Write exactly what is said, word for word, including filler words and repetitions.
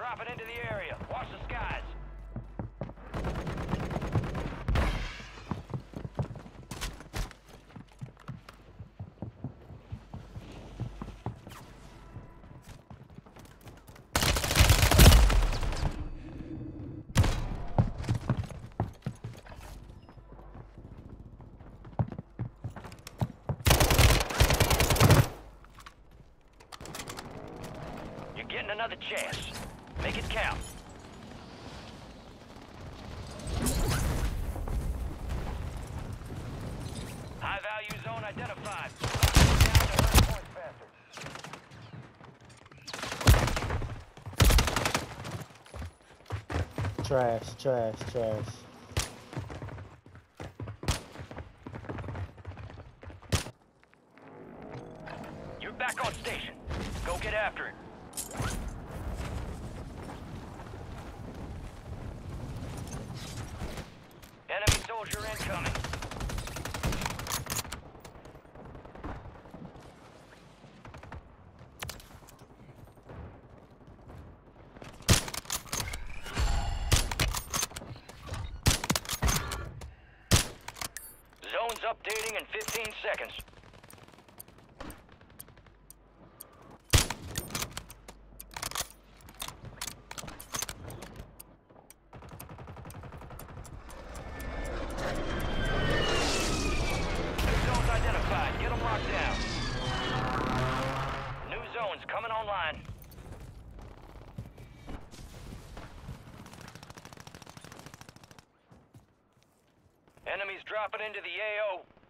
dropping into the area. Watch the skies. You're getting another chance. Make it count. High value zone identified. Down to earn points faster. Trash, trash, trash. You're back on station. Go get after it. Enemy soldier incoming. Zone's updating in fifteen seconds. Get them locked down. New zones coming online. Enemies dropping into the A O.